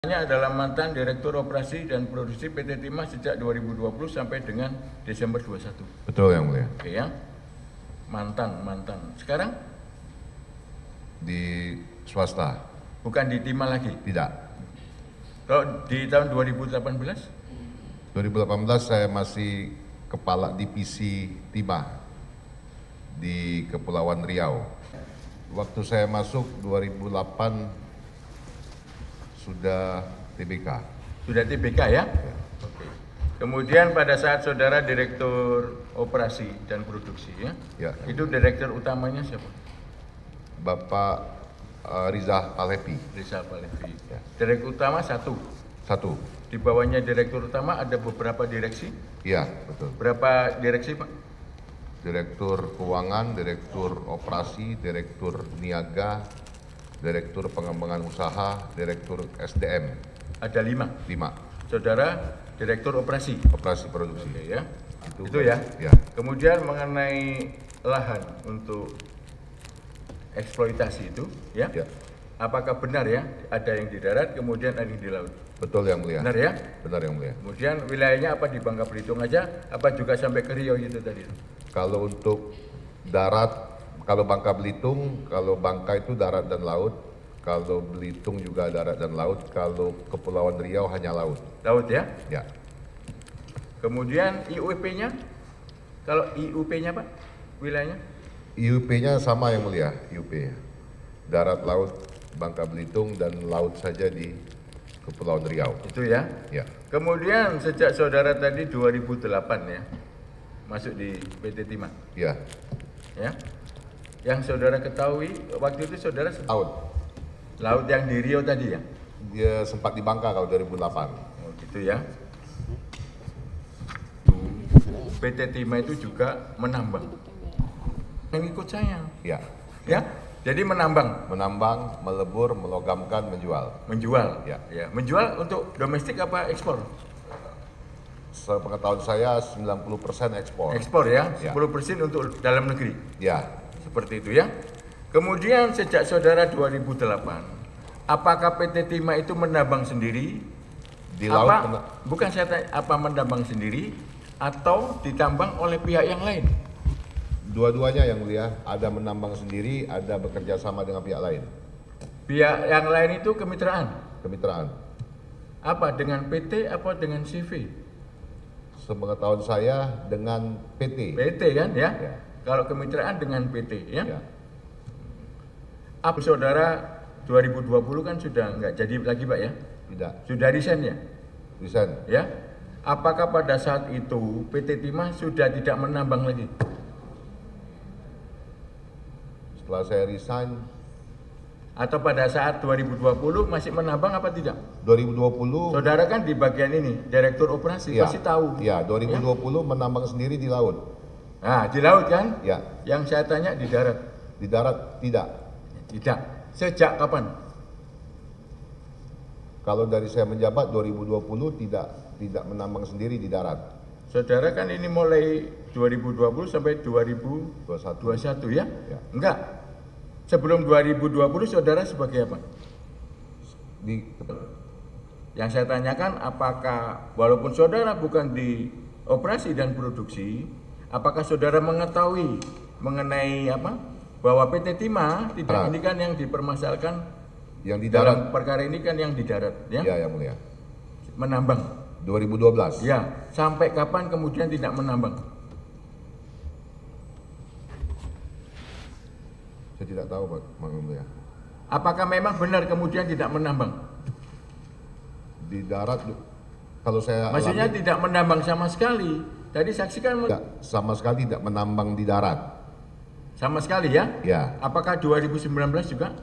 Adalah mantan Direktur Operasi dan Produksi PT Timah sejak 2020 sampai dengan Desember 21. Betul yang mulia. Oke ya, mantan. Sekarang di swasta. Bukan di Timah lagi? Tidak. Kalau di tahun 2018? 2018 saya masih Kepala Divisi Timah di Kepulauan Riau. Waktu saya masuk 2008 sudah TBK. Sudah TBK ya? Oke. Kemudian pada saat saudara Direktur Operasi dan Produksi ya? Itu direktur utamanya siapa? Bapak Rizal Palevi. Rizal Palevi. Ya. Direktur utama satu? Satu. Di bawahnya direktur utama ada beberapa direksi? Iya, betul. Berapa direksi Pak? Direktur Keuangan, Direktur Operasi, Direktur Niaga, Direktur Pengembangan Usaha, Direktur SDM. Ada 5? 5. Saudara Direktur Operasi? Operasi Produksi. Oke, ya. Itu ya? Ya. Kemudian mengenai lahan untuk eksploitasi itu, ya? Apakah benar ya ada yang di darat, kemudian ada yang di laut? Betul yang mulia. Benar ya? Benar yang mulia. Kemudian wilayahnya apa di Bangka Belitung aja, apa juga sampai ke Riau itu tadi? Kalau untuk darat, kalau Bangka Belitung, kalau Bangka itu darat dan laut, kalau Belitung juga darat dan laut, kalau Kepulauan Riau hanya laut. Laut ya? Ya. Kemudian IUP-nya, kalau IUP-nya Pak, wilayahnya? IUP-nya sama yang mulia, IUP-nya. Darat, laut, Bangka Belitung, dan laut saja di Kepulauan Riau. Itu ya? Ya. Kemudian sejak saudara tadi 2008 ya, masuk di PT Timah? Ya. Ya. Yang saudara ketahui waktu itu saudara laut yang di Riau tadi ya? Dia sempat di Bangka kalau 2008. Oh gitu ya. PT Timah itu juga menambang. Yang ikut saya. Ya. Ya. Jadi menambang. Menambang, melebur, melogamkan, menjual. Menjual. Ya. Ya. Menjual untuk domestik apa ekspor? Sepengetahuan saya 90% ekspor. Ekspor ya. 10% untuk dalam negeri. Ya. Seperti itu ya. Kemudian sejak saudara 2008, apakah PT Timah itu menambang sendiri? Di laut bukan saya tanya, apa menambang sendiri atau ditambang oleh pihak yang lain? Dua-duanya yang mulia, ada menambang sendiri, ada bekerja sama dengan pihak lain. Pihak yang lain itu kemitraan? Kemitraan. Apa, dengan PT apa dengan CV? Sepengetahuan saya dengan PT. PT kan ya? Kalau kemitraan dengan PT ya? Apa saudara 2020 kan sudah nggak jadi lagi Pak ya? Tidak. Sudah resign ya? Resign. Ya. Apakah pada saat itu PT Timah sudah tidak menambang lagi? Setelah saya resign. Atau pada saat 2020 masih menambang apa tidak? 2020. Saudara kan di bagian ini, Direktur Operasi, pasti tahu. Ya, 2020 menambang sendiri di laut. Nah, di laut kan? Ya. Yang saya tanya di darat. Di darat tidak. Tidak. Sejak kapan? Kalau dari saya menjabat 2020 tidak menambang sendiri di darat. Saudara kan ini mulai 2020 sampai 2021 ya? Enggak. Sebelum 2020 saudara sebagai apa? Yang saya tanyakan apakah walaupun saudara bukan di operasi dan produksi, apakah saudara mengetahui mengenai apa? Bahwa PT Timah tidak ini kan yang dipermasalahkan yang di darat. Dalam perkara ini kan yang di darat ya? Ya, yang mulia. Menambang. 2012. Ya, sampai kapan kemudian tidak menambang? Saya tidak tahu Pak Mulia. Apakah memang benar kemudian tidak menambang? Di darat kalau saya maksudnya tidak menambang sama sekali. Tadi saksikan sama sekali tidak menambang di darat. Sama sekali ya? Ya. Apakah 2019 juga?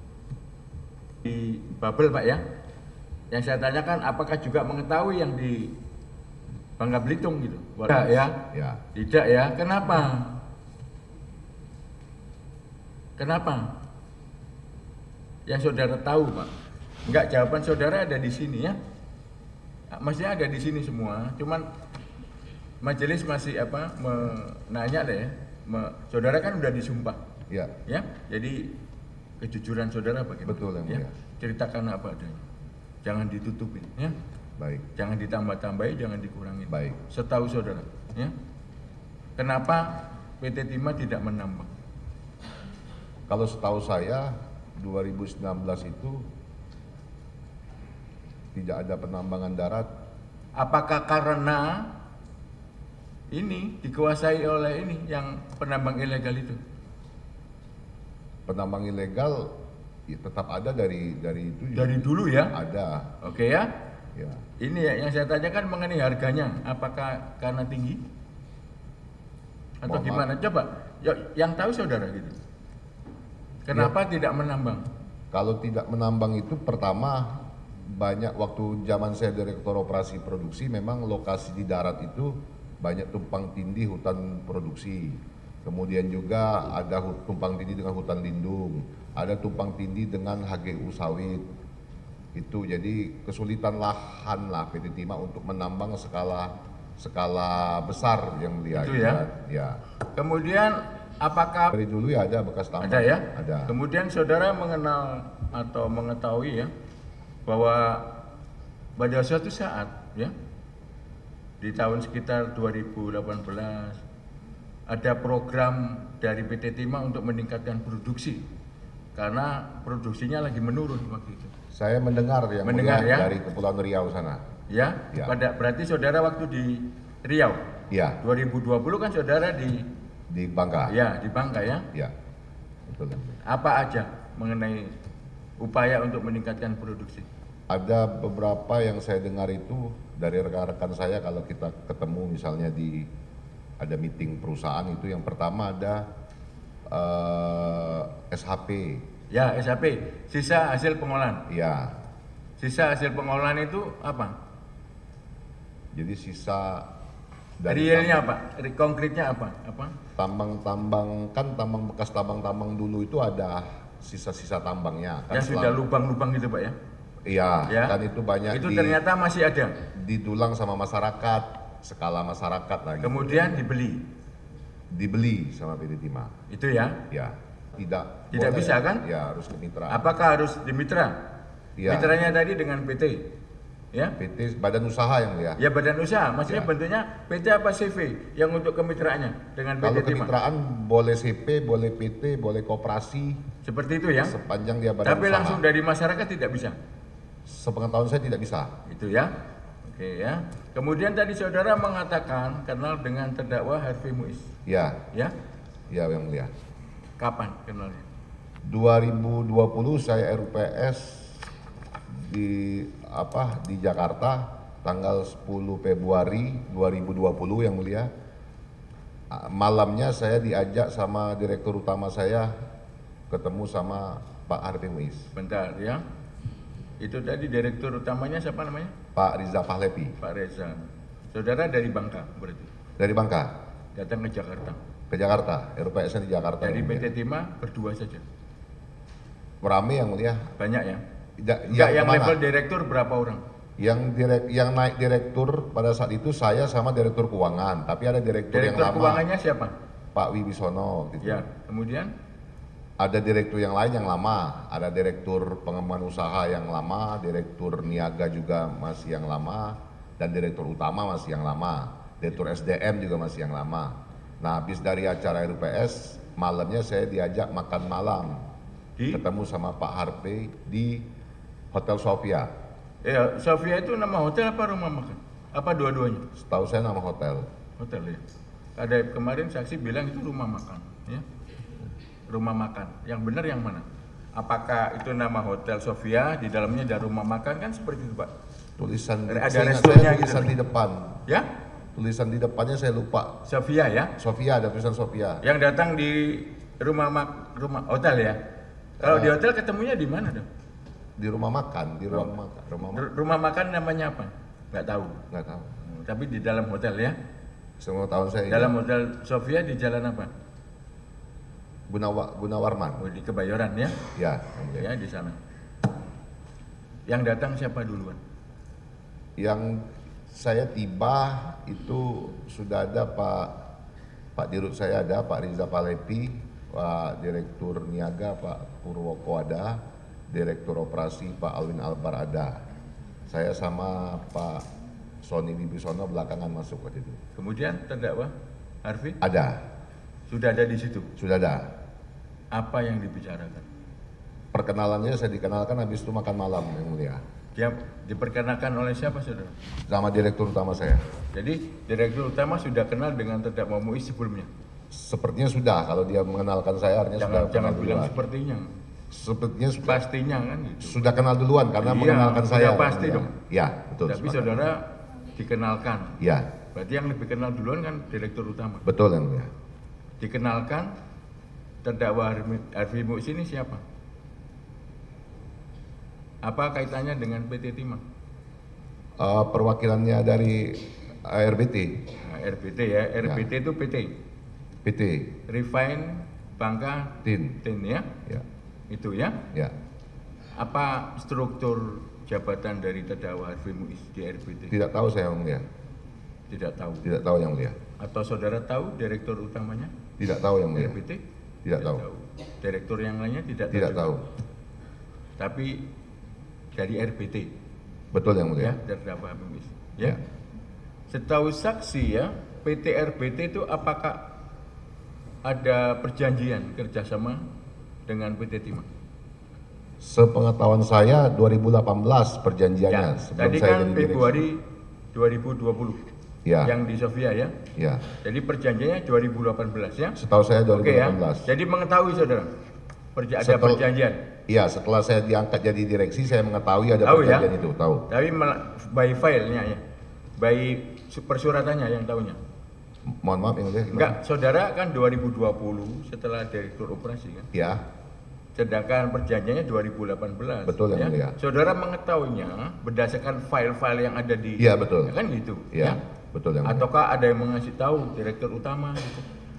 Di bubble Pak ya? Yang saya tanyakan apakah juga mengetahui yang di Bangka Belitung gitu? Tidak ya? Ya. Tidak ya? Kenapa? Kenapa? Yang saudara tahu Pak? Enggak, jawaban saudara ada di sini ya? Maksudnya ada di sini semua, cuman majelis masih menanya deh ya. Saudara kan udah disumpah. Ya. Ya, jadi kejujuran saudara bagaimana? Betul yang mulia. Ceritakan apa adanya. jangan ditutupin, ya. Baik. Jangan ditambah-tambahin, jangan dikurangin. Baik. Setahu saudara, ya. Kenapa PT Timah tidak menambang? Kalau setahu saya 2019 itu tidak ada penambangan darat. Apakah karena ini dikuasai oleh ini yang penambang ilegal itu? Penambang ilegal ya, tetap ada dari itu. Dari dulu ya? Ada. Oke ya? Ya. Ini ya yang saya tanyakan mengenai harganya. Apakah karena tinggi? Atau Mohon gimana? Coba yang tahu saudara gitu. Kenapa tidak menambang? Kalau tidak menambang itu pertama banyak waktu zaman saya direktur operasi produksi memang lokasi di darat itu banyak tumpang tindih hutan produksi. Kemudian juga ada tumpang tindih dengan hutan lindung, ada tumpang tindih dengan HGU sawit. Itu jadi kesulitan lahan lah PT Timah untuk menambang skala besar yang mulia. Itu ya. Ya. Kemudian apakah Dari dulu ya ada bekas tambang. ada ya? Ada. Kemudian saudara mengenal atau mengetahui ya bahwa pada suatu saat ya di tahun sekitar 2018 ada program dari PT Timah untuk meningkatkan produksi karena produksinya lagi menurun waktu itu. Saya mendengar yang Mendengar, mulia ya? dari Kepulauan Riau sana. Ya, Ya. berarti saudara waktu di Riau Ya, 2020 kan saudara di Bangka. di Bangka ya. Ya, betul. Apa aja mengenai upaya untuk meningkatkan produksi? Ada beberapa yang saya dengar itu dari rekan-rekan saya kalau kita ketemu misalnya ada meeting perusahaan itu yang pertama ada SHP. Ya, SHP, sisa hasil pengolahan. Ya, Sisa hasil pengolahan itu apa? jadi sisa Realnya apa? Konkretnya apa? tambang bekas tambang dulu itu ada sisa-sisa tambangnya. Kan Yang sudah lubang-lubang gitu Pak ya? Iya, Ya. dan itu banyak Itu ternyata masih ada. didulang sama masyarakat, skala masyarakat lagi. Kemudian Dibeli sama PT Timah. itu ya. Ya, tidak Tidak boleh. bisa, kan? Ya, harus ke mitra. Apakah harus di mitra? Ya. Mitranya tadi dengan PT. Ya. PT badan usaha yang mulia. Ya badan usaha, maksudnya Ya. bentuknya PT apa CV yang untuk kemitraannya dengan Kalau PT Timah. kemitraan boleh CP, boleh PT, boleh koperasi, Seperti itu ya. sepanjang dia badan Tapi usaha. langsung dari masyarakat tidak bisa. Sepengetahuan saya tidak bisa. Itu ya. Oke ya. Kemudian tadi saudara mengatakan kenal dengan terdakwa Harvey Muiz. Ya, Ya. ya yang mulia. Kapan kenalnya? 2020 saya RUPS di Jakarta tanggal 10 Februari 2020 yang mulia. Malamnya saya diajak sama direktur utama saya ketemu sama Pak Harvey Muiz. Bentar ya. Itu tadi direktur utamanya siapa namanya? Pak Riza Pahlevi Pak Reza. Saudara dari Bangka berarti. dari Bangka Datang ke Jakarta. ke Jakarta, RUPS di Jakarta. Dari yang mulia. PT Timah berdua saja. Rame yang mulia. Banyak ya. Yang Yang kemana? level direktur berapa orang? Yang naik direktur pada saat itu saya sama direktur keuangan, tapi ada direktur yang Direktur lama, keuangannya siapa? Pak Wibisono gitu. Ya. Kemudian Ada direktur yang lain yang lama, ada direktur pengembangan usaha yang lama, direktur niaga juga masih yang lama, dan direktur utama masih yang lama, direktur SDM juga masih yang lama. Nah, habis dari acara RUPS, malamnya saya diajak makan malam, ketemu sama Pak Harvey di Hotel Sofia. ya, Sofia itu nama hotel apa rumah makan? Apa dua-duanya? Setahu saya nama hotel. Hotel ya. Ada kemarin saksi bilang itu rumah makan, ya. Rumah makan. Yang benar yang mana? Apakah itu nama Hotel Sofia, di dalamnya ada rumah makan kan seperti itu, Pak? Tulisan Ada saya ingat restonya saya gitu. tulisan di depan. Ya? Tulisan di depannya saya lupa. Sofia ya. Sofia, ada tulisan Sofia. Yang datang di rumah hotel ya. Kalau di hotel ketemunya di mana dong? Di rumah makan, di ruang makan. Rumah makan namanya apa? Nggak tahu. Nggak tahu. Tapi di dalam hotel ya. Semua tahun saya Dalam hotel Sofia di jalan apa? Gunawarman. Oh, di Kebayoran ya. Ya, Ya di sana. Yang datang siapa duluan? yang saya tiba itu sudah ada Pak Dirut saya ada, Pak Riza Pahlevi, Pak Direktur Niaga Pak Purwoko ada, Direktur Operasi Pak Alwin Albar ada. Saya sama Pak Sony Wibisono belakangan masuk waktu itu. Kemudian terdakwa Harvey Ada, sudah ada di situ. sudah ada. Apa yang dibicarakan? Perkenalannya saya dikenalkan habis itu makan malam yang mulia. Dia diperkenalkan oleh siapa, saudara? Sama direktur utama saya. Jadi direktur utama sudah kenal dengan terdakwa Muiz sebelumnya. Sepertinya sudah, kalau dia mengenalkan saya artinya sudah Jangan kenal bilang duluan. sepertinya. Sepertinya sudah, Pastinya kan gitu. sudah kenal duluan karena Iya, mengenalkan sudah saya. pasti yang dong. mulia. Ya, betul. Tapi sepakat. saudara dikenalkan. Ya, Berarti yang lebih kenal duluan kan direktur utama. betul yang mulia. Dikenalkan terdakwa Harvey Muiz ini siapa? Apa kaitannya dengan PT Timah? Perwakilannya dari RBT, Nah, RBT ya, RBT itu PT, PT, Refine Bangka TIN. Tin ya, Ya, itu ya. ya. Apa struktur jabatan dari terdakwa Harvey Muiz di RBT? Tidak tahu saya yang mulia. Tidak tahu. Tidak tahu yang mulia. Atau saudara tahu direktur utamanya Tidak tahu yang mulia. RBT? Tidak tahu. Direktur yang lainnya tidak tahu. Tidak juga. tahu. Tapi dari RBT Betul yang mulia. ya, terdakwa Harvey Muiz. Ya. Ya. Setahu saksi ya, PT RBT itu apakah ada perjanjian kerjasama dengan PT Timah? Sepengetahuan saya 2018 perjanjiannya Ya, sebelum tadi saya kan jadi direksi. Februari 2020 Ya. yang di Sofia ya. Ya. Jadi perjanjiannya 2018 ya. Setahu saya Oke ya. 2018. Jadi mengetahui saudara, ada Setel- perjanjian. Iya, setelah saya diangkat jadi direksi saya mengetahui ada Tahu ya? perjanjian itu, tahu. Tapi by filenya ya, by persuratannya yang tahunya. Mohon maaf yang mulia. gimana? Enggak, saudara kan 2020 setelah direktur operasi kan. Ya, Sedangkan perjanjiannya 2018. Betul, yang mulia. Saudara mengetahuinya berdasarkan file-file yang ada di. Iya, betul. Ya kan gitu. Iya, betul yang mulia. Ataukah ada yang mengasih tahu direktur utama gitu.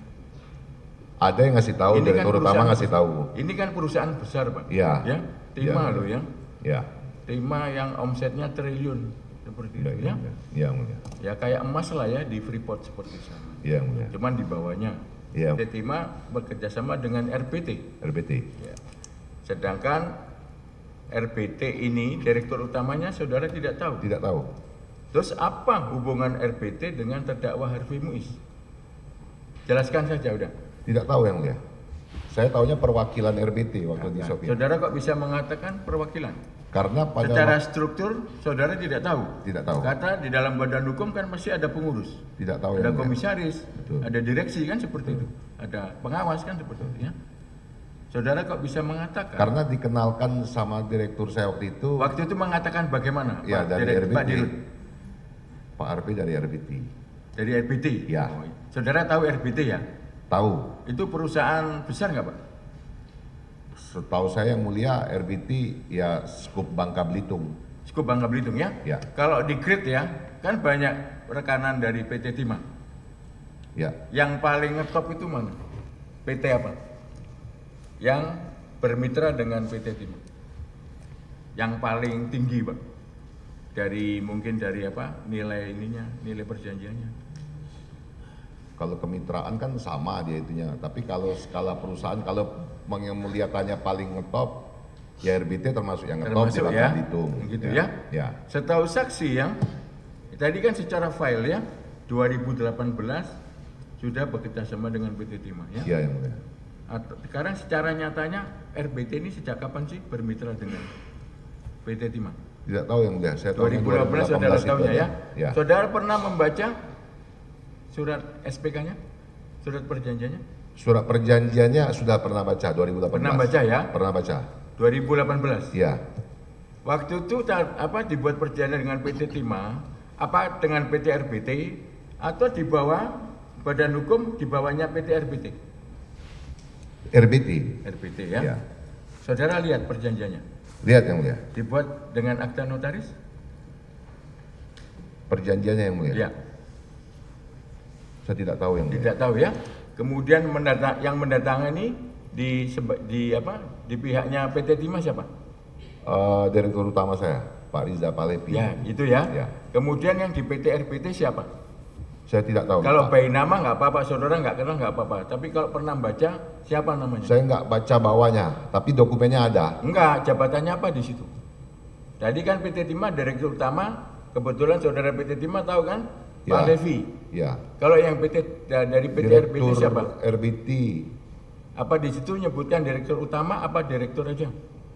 Ada yang ngasih tahu, direktur utama perusahaan- ngasih tahu. Ini kan perusahaan besar, Pak. Iya. Ya, Timah Iya. loh ya. Ya. Timah yang omsetnya triliun seperti itu ya. Iya, mulia. Ya kayak emas lah ya di Freeport seperti itu. Iya, mulia. Cuman di bawahnya. Iya. PT Timah bekerja sama dengan RBT. RBT. Ya. Sedangkan RBT ini direktur utamanya saudara tidak tahu. Tidak tahu. Terus apa hubungan RBT dengan terdakwa Harvey Muiz? Jelaskan saja udah. Tidak tahu yang mulia. Saya tahunya perwakilan RBT waktu di Nah, Sofia. saudara kok bisa mengatakan perwakilan? Karena pada Secara struktur saudara tidak tahu. Tidak tahu. Kata di dalam badan hukum kan pasti ada pengurus, tidak tahu ada yang mulia. komisaris, Betul. ada direksi kan seperti itu, ada pengawas kan seperti itu ya. Saudara kok bisa mengatakan? Karena dikenalkan sama direktur saya waktu itu, Waktu itu mengatakan bagaimana? ya Pak dari Dirut- Pak RBT. Dirut? Pak RP dari RBT. Dari RBT. Ya. Oh, saudara tahu RBT ya? Tahu. Itu perusahaan besar nggak Pak? Setahu saya yang mulia RBT ya skup Bangka Belitung. Cukup Bangka Belitung ya? Ya. Kalau di grid ya, kan banyak rekanan dari PT Timah. Ya. Yang paling ngetop itu mana? PT apa? Yang bermitra dengan PT Timah. Yang paling tinggi, Pak. Dari mungkin dari apa? Nilai ininya, nilai perjanjiannya. Kalau kemitraan kan sama dia itunya. Tapi kalau skala perusahaan, kalau yang mulia tanya paling ngetop, ya RBT termasuk yang ngetop di Termasuk Bangka ya. Belitung. Gitu ya. Ya. Setahu saksi ya, tadi kan secara file ya, 2018 sudah bekerja sama dengan PT Timah ya. Iya yang mulia. Sekarang secara nyatanya RBT ini sejak kapan sih bermitra dengan PT Timah? Tidak tahu yang mulia. Saya tahu 2018 saudara tahunya ya. Ya. Saudara pernah membaca surat SPK-nya? Surat perjanjiannya? Surat perjanjiannya sudah pernah baca 2018. Pernah baca ya? Pernah baca. 2018. Iya. Waktu itu apa dibuat perjanjian dengan PT Timah, apa dengan PT RBT atau di bawah badan hukum di bawahnya PT RBT? RBT. RBT ya. Ya. Saudara lihat perjanjiannya. Lihat yang mulia. Dibuat dengan akta notaris? Perjanjiannya yang mulia. Ya. Saya tidak tahu yang mulia. Tidak tahu ya. Kemudian yang mendatangani di apa? Di pihaknya PT Timah siapa? Direktur utama saya, Pak Riza Palepi. Ya, itu ya. Ya. Kemudian yang di PT RBT siapa? Saya tidak tahu. Kalau Pak. bayi nama nggak apa-apa, saudara nggak kenal nggak apa-apa. Tapi kalau pernah baca, siapa namanya? Saya nggak baca bawahnya, tapi dokumennya ada. Enggak, jabatannya apa di situ? Tadi kan PT Timah direktur utama, kebetulan saudara PT Timah tahu kan? Pak Ya. Levi. Ya. Kalau yang dari PT RBT Direktur siapa? RBT. Apa di situ nyebutkan direktur utama apa direktur aja?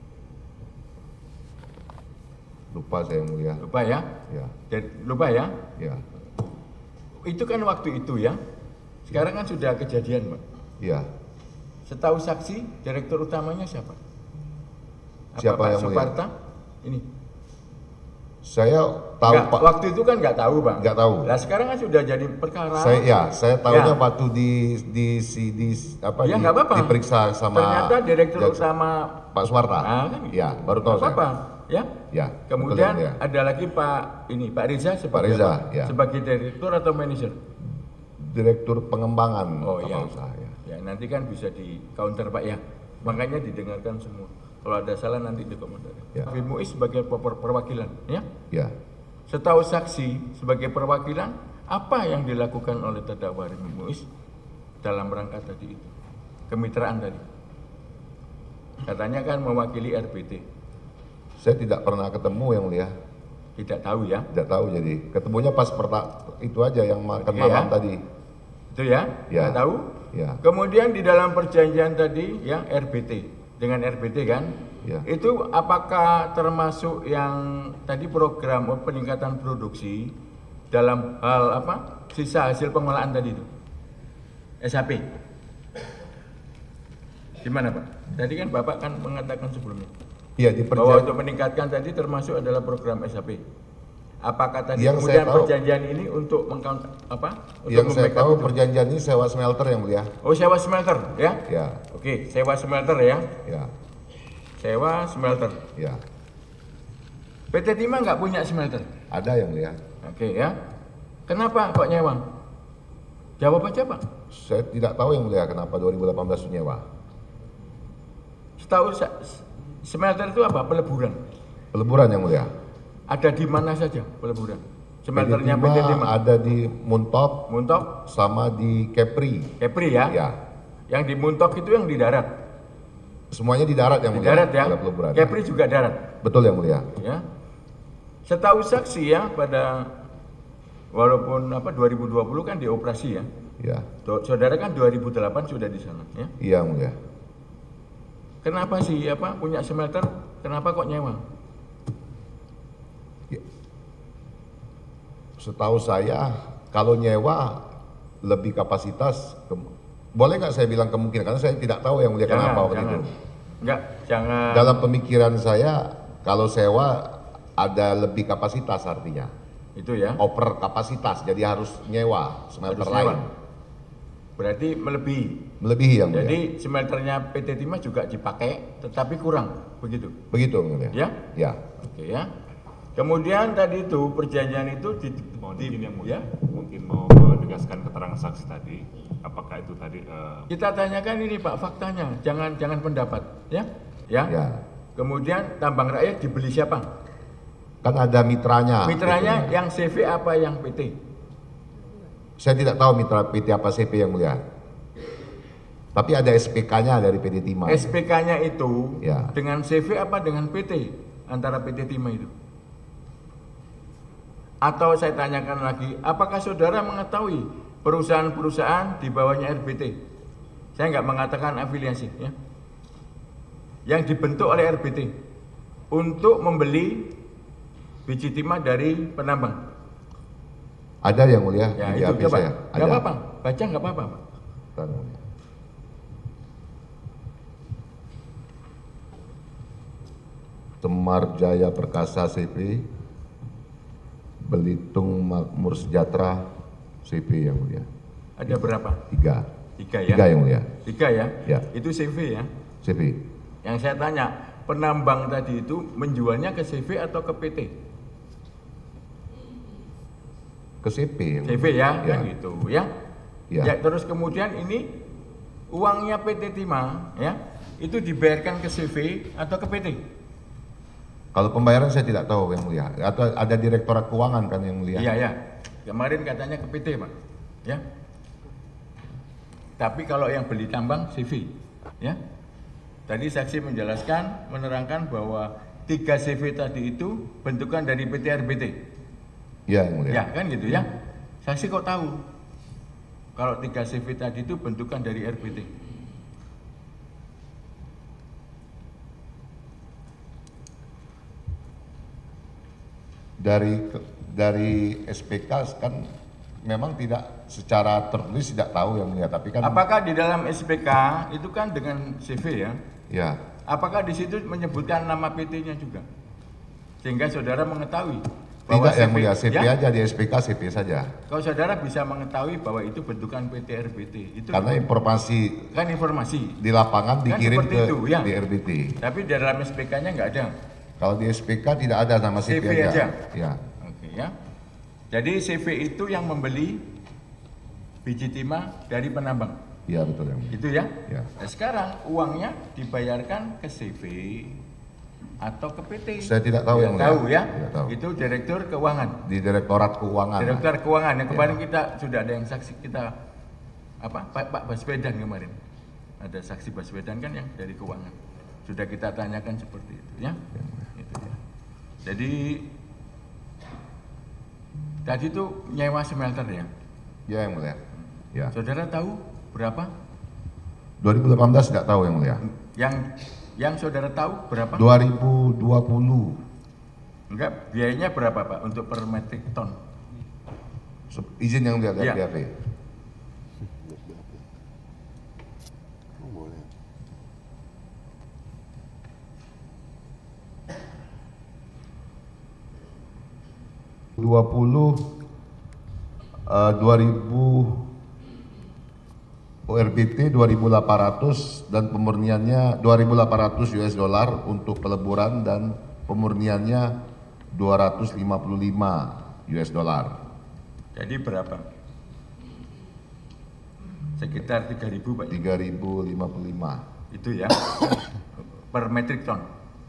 Lupa saya yang mulia. Lupa ya? Ya. Lupa ya? Ya. Itu kan waktu itu ya. Sekarang kan sudah kejadian, Pak. Ya. Setahu saksi, direktur utamanya siapa? Apa Siapa Pak yang mulia? Suparta? Ini. Saya tahu Nggak, Pak. waktu itu kan nggak tahu, Bang. Nggak tahu. Lah sekarang kan sudah jadi perkara. Saya tahunya Ya. waktu di apa Ya, nggak apa-apa. diperiksa sama Ternyata direktur jaksa. utama. Pak Suwarta. Ah, kan gitu. Ya, baru tahu Nggak saya. apa-apa, ya. Ya. Kemudian betul, ya. ada lagi Pak Riza sebagai Riza, apa? ya. Sebagai direktur atau manajer? Direktur pengembangan Oh kapal iya. usaha ya. Ya nanti kan bisa di counter Pak ya. Makanya didengarkan semua. Kalau ada salah nanti dikomentari. Ya. Muiz sebagai perwakilan, ya. Ya. Setahu saksi sebagai perwakilan, apa yang dilakukan oleh terdakwa Remi Muiz dalam rangka tadi itu? Kemitraan tadi. Katanya kan mewakili RBT. Saya tidak pernah ketemu yang mulia. Tidak tahu ya. Tidak tahu jadi. Ketemunya pas itu aja yang makan Oke, malam ya. tadi. Itu ya? Ya. Tidak tahu? Ya. Kemudian di dalam perjanjian tadi ya RBT dengan RBT kan, Ya. itu apakah termasuk yang tadi program peningkatan produksi dalam hal apa sisa hasil pengolahan tadi itu SAP? Gimana Pak? Tadi kan Bapak kan mengatakan sebelumnya Iya di bahwa perjanjian. untuk meningkatkan tadi termasuk adalah program SAP. Apakah tadi Yang kemudian saya tahu- perjanjian ini untuk apa? Untuk Yang saya membackup tahu itu? perjanjian ini sewa smelter yang mulia. Oh sewa smelter ya? Ya. Oke, sewa smelter ya. Ya. Sewa smelter. Ya. PT Timah nggak punya smelter. Ada yang mulia. Oke ya. Kenapa kok nyewa? Jawab aja Pak. Saya tidak tahu yang mulia kenapa 2018 nyewa. Setahu smelter itu apa? Peleburan. Peleburan yang mulia. Ada di mana saja peleburan? PT Smelternya Timah PT Timah. ada di Muntok Muntok, sama di Kepri. Kepri ya. Ya. Yang di Muntok itu yang di darat. Semuanya di darat yang Di mulia. darat ya. Ada peleburan. Kepri juga darat. Betul yang mulia. Ya. Setahu saksi ya pada walaupun 2020 kan dioperasi ya. Ya. Saudara kan 2008 sudah di sana ya. Iya yang mulia. Kenapa sih punya smelter? Kenapa kok nyewa? Setahu saya kalau nyewa lebih kapasitas boleh nggak saya bilang kemungkinan karena saya tidak tahu yang mulia kenapa waktu itu. Enggak, jangan. Dalam pemikiran saya kalau sewa ada lebih kapasitas artinya. Itu ya. Over kapasitas jadi harus nyewa smelter Harus nyewa. lain. Berarti melebihi. Melebihi yang mulia. Jadi smelternya PT Timah juga dipakai tetapi kurang, begitu. Begitu yang mulia. Ya? Ya. Oke ya. Kemudian tadi itu perjanjian itu Mohon izin yang mulia, ya? mungkin mau menegaskan keterangan saksi tadi, apakah itu tadi Kita tanyakan ini Pak faktanya, jangan pendapat, ya? Ya. Ya. Kemudian tambang rakyat dibeli siapa? Kan ada mitranya. Mitranya gitu. yang CV apa yang PT? Saya tidak tahu mitra PT apa CP yang mulia. Tapi ada SPK-nya dari PT Timah. SPK-nya itu Ya. dengan CV apa dengan PT antara PT Timah itu? Atau saya tanyakan lagi, apakah saudara mengetahui perusahaan-perusahaan di bawahnya RBT? Saya nggak mengatakan afiliasi, ya. Yang dibentuk oleh RBT untuk membeli biji timah dari penambang. Ada yang mulia Ya di itu HP coba, saya. nggak apa-apa, baca nggak apa-apa, Pak. Bentar, yang mulia. Temar Jaya Perkasa CP, Belitung Makmur Sejahtera CP yang mulia. Ada berapa? 3. Tiga ya? 3 yang mulia. 3 ya? Ya. Itu CV ya? CP. Yang saya tanya, penambang tadi itu menjualnya ke CV atau ke PT? Ke CP. yang CV mulia. ya, kan gitu ya. Ya. Ya, terus kemudian ini uangnya PT Timah ya, itu dibayarkan ke CV atau ke PT? Kalau pembayaran saya tidak tahu yang mulia. Atau ada direktorat keuangan kan yang mulia. Iya ya. Kemarin katanya ke PT, Pak. Ya. Tapi kalau yang beli tambang CV, ya. Tadi saksi menjelaskan, menerangkan bahwa 3 CV tadi itu bentukan dari PT RBT? Iya yang mulia. Ya kan gitu ya. Saksi kok tahu kalau 3 CV tadi itu bentukan dari RBT? Dari SPK kan memang tidak secara tertulis tidak tahu yang mulia, tapi kan Apakah di dalam SPK itu kan dengan CV ya? ya Apakah di situ menyebutkan nama PT-nya juga? Sehingga saudara mengetahui bahwa tidak yang mulia, CV ya? aja di SPK CV saja. Kalau saudara bisa mengetahui bahwa itu bentukan PT RBT, itu Karena informasi kan informasi. di lapangan Kan dikirim seperti ke itu, ya. di RBT. Tapi di dalam SPK-nya nggak ada. Kalau di SPK tidak ada nama CV, CV aja. Ya. Oke ya. Jadi CV itu yang membeli biji timah dari penambang. Iya betul yang mulia. Itu ya. Ya. Nah, sekarang uangnya dibayarkan ke CV atau ke PT. Saya tidak tahu yang mulia. Tahu ya. Tidak tahu. Itu Direktur Keuangan. Di Direktorat Keuangan. Direktur Keuangan yang kemarin Ya. kita sudah ada yang saksi kita Pak Baswedan kemarin. Ada saksi Baswedan kan yang dari keuangan. Sudah kita tanyakan seperti itu ya. Itu ya. Jadi tadi itu nyewa smelter ya. Ya yang mulia. Ya. Saudara tahu berapa? 2018 tidak tahu yang mulia. Yang saudara tahu berapa? 2020 Enggak, biayanya berapa Pak untuk per metrik ton? izin yang mulia dari Ya. BAP. ORBT 2.800 dan pemurniannya 2.800 US dollar untuk peleburan dan pemurniannya 255 US dollar. Jadi berapa? Sekitar 3.000 Pak. 3.055. Itu ya. Per metrik ton.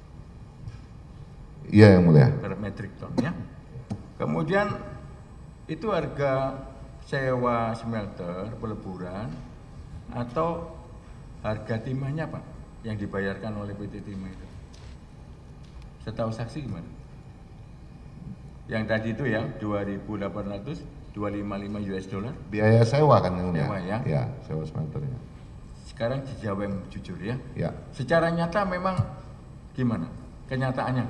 Iya yang mulia. Per metrik ton ya. Kemudian itu harga sewa smelter peleburan atau harga timahnya Pak yang dibayarkan oleh PT Timah itu? Setahu saksi gimana? Yang tadi itu ya 2.800 255 US dollar. Biaya sewa kan yang mulia. Sewa ya. Ya, sewa smelternya. Sekarang dijawab yang jujur ya. Ya. Secara nyata memang gimana kenyataannya?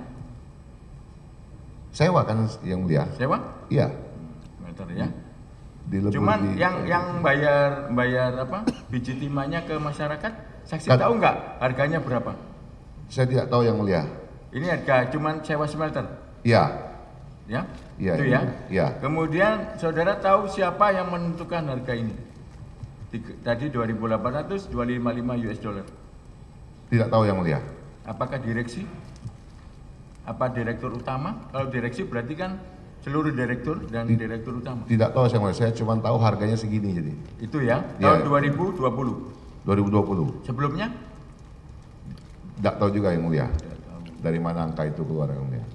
Sewa kan yang mulia. Sewa? Iya. Smelter ya. Dilebur Cuman di- yang bayar apa biji timahnya ke masyarakat, saksi Kan- tahu nggak harganya berapa? saya tidak tahu yang mulia. Ini harga cuman sewa smelter, Iya. ya? Iya, Itu iya, ya. iya. Kemudian saudara tahu siapa yang menentukan harga ini? Tadi 2.800, 255 US dollar. Tidak tahu yang mulia. Apakah direksi? Apa direktur utama? Kalau direksi berarti kan seluruh direktur dan direktur utama. Tidak tahu saya mulia. Saya cuma tahu harganya segini jadi. Itu ya, Iya. tahun 2020. 2020. Sebelumnya? Tidak tahu juga yang mulia. Tidak tahu. Dari mana angka itu keluar yang mulia.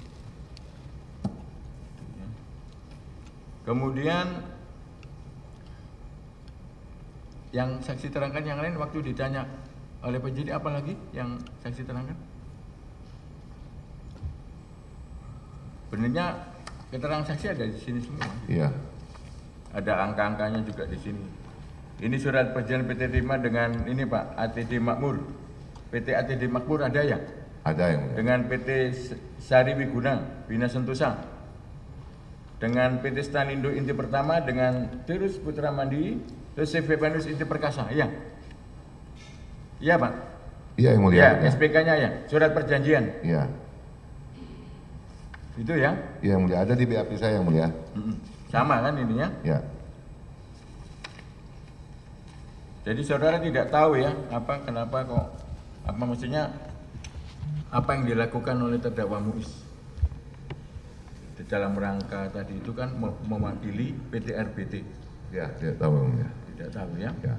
Kemudian yang saksi terangkan yang lain waktu ditanya oleh penyidik apa lagi yang saksi terangkan? Benernya keterangan saksi ada di sini semua. Iya. Ada angka-angkanya juga di sini. Ini surat perjanjian PT Timah dengan ini Pak, ATD Makmur. PT ATD Makmur ada ya? Ada yang mulia. Dengan PT Sari Wiguna, Bina Sentosa. Dengan PT Stanindo Inti Pertama, dengan Terus Putra Mandiri, terus CV Panus Inti Perkasa, iya? Iya Pak? Iya yang mulia. Iya, Ya. SPK-nya ya, surat perjanjian. Iya. Itu ya? Iya yang mulia. Ada di BAP saya yang mulia. Sama kan ininya? Ya. Jadi saudara tidak tahu ya, kenapa kok, apa maksudnya, apa yang dilakukan oleh terdakwa Muiz di dalam rangka tadi itu kan mewakili PT RBT. Ya, tidak tahu yang mulia. Tidak tahu ya. Ya.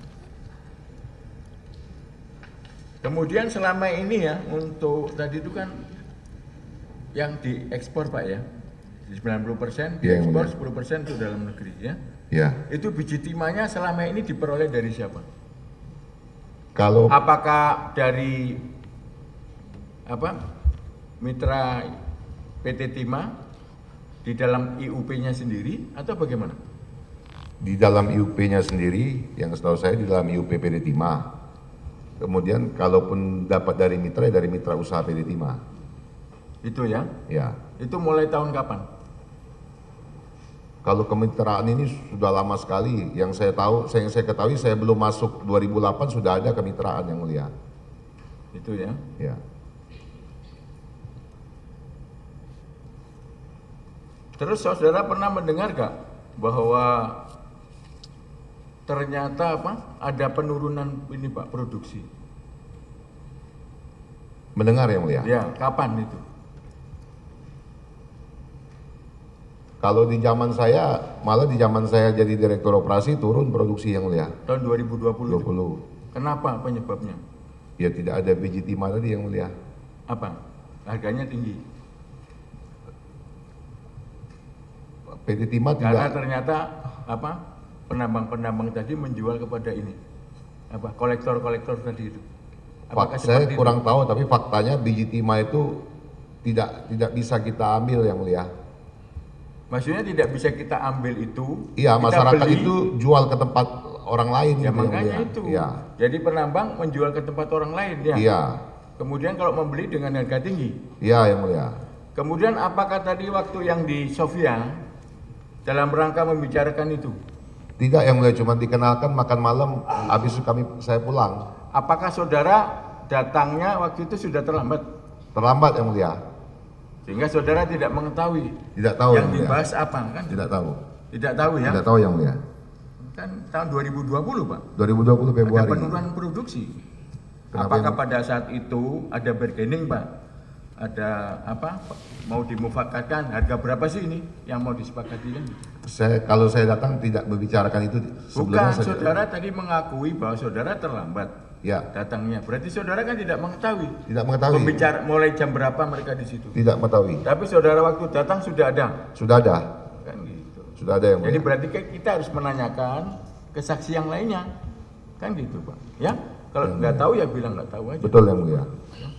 Kemudian selama ini ya untuk tadi itu kan yang diekspor Pak ya, 90% Iya, yang diekspor, mulia. 10% untuk dalam negeri ya. Ya. Itu biji timahnya selama ini diperoleh dari siapa? Kalau Apakah dari apa mitra PT Timah di dalam IUP-nya sendiri atau bagaimana? Di dalam IUP-nya sendiri, yang setahu saya di dalam IUP PT Timah. Kemudian kalaupun dapat dari mitra, ya dari mitra usaha PT Timah. Itu ya? Ya. Itu mulai tahun kapan? Kalau kemitraan ini sudah lama sekali. Yang saya tahu, yang saya ketahui, saya belum masuk 2008 sudah ada kemitraan yang mulia. Itu ya? Ya. Terus saudara pernah mendengar gak bahwa ternyata ada penurunan ini Pak produksi? Mendengar yang mulia? Ya, kapan itu? Kalau di zaman saya, malah di zaman saya jadi direktur operasi turun produksi yang mulia. Tahun 2020 itu? 20. Kenapa penyebabnya? Ya tidak ada biji timah tadi yang mulia. Apa? Harganya tinggi? PT Timah Karena tidak. ternyata penambang-penambang tadi menjual kepada ini kolektor-kolektor tadi itu. Apakah Saya seperti kurang itu? tahu, tapi faktanya biji timah itu tidak bisa kita ambil yang mulia. Maksudnya tidak bisa kita ambil itu. Iya, kita masyarakat beli, itu jual ke tempat orang lain. ya gitu, makanya yang mulia. itu. Iya. Jadi penambang menjual ke tempat orang lain ya. Iya. Kemudian kalau membeli dengan harga tinggi. Iya yang mulia. Kemudian apakah tadi waktu yang di Sofia dalam rangka membicarakan itu? Tidak yang mulia, cuma dikenalkan makan malam, habis itu saya pulang. Apakah saudara datangnya waktu itu sudah terlambat? Terlambat yang mulia. Sehingga saudara tidak mengetahui Tidak tahu yang yang mulia. dibahas apa kan? Tidak tahu. Tidak tahu ya? Tidak tahu yang mulia. Kan tahun 2020 Pak. 2020 Februari. Ada penurunan produksi. Kenapa Apakah yang- pada saat itu ada bargaining Pak? Ada mau dimufakatkan harga berapa sih ini yang mau disepakati kan? Kalau saya datang tidak membicarakan itu sebelumnya. Bukan, saudara tadi mengakui bahwa saudara terlambat Ya, datangnya. Berarti saudara kan tidak mengetahui. tidak mengetahui. Pembicara mulai jam berapa mereka di situ. Tidak mengetahui. Tapi saudara waktu datang sudah ada. Sudah ada. Kan gitu. Sudah ada yang Jadi mulia. berarti kita harus menanyakan ke saksi yang lainnya. Kan gitu, Pak. Ya? Kalau nggak tahu ya bilang nggak tahu aja. Betul yang mulia.